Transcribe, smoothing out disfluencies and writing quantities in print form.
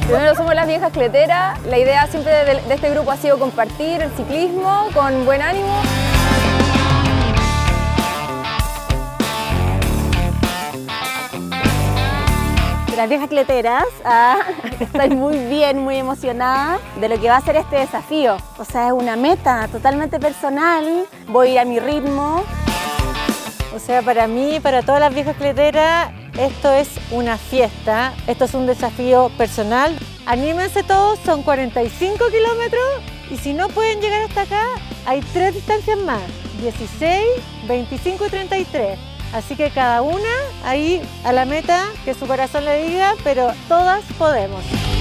Primero somos las viejas cleteras. La idea siempre de este grupo ha sido compartir el ciclismo con buen ánimo. Las viejas cleteras, estoy muy bien, muy emocionada de lo que va a ser este desafío. O sea, es una meta totalmente personal, voy a ir a mi ritmo. O sea, para mí, para todas las viejas cleteras, esto es una fiesta, esto es un desafío personal. Anímense todos, son 45 kilómetros y si no pueden llegar hasta acá, hay 3 distancias más, 16, 25 y 33. Así que cada una ahí a la meta que su corazón le diga, pero todas podemos.